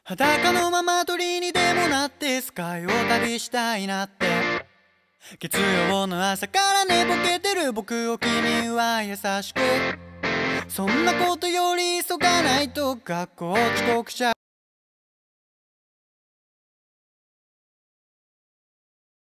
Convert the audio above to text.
裸のまま鳥にでもなってスカイを旅したいなって。月曜の朝から寝ぼけてる僕を君は優しく、そんなことより急がないと学校遅刻しちゃう。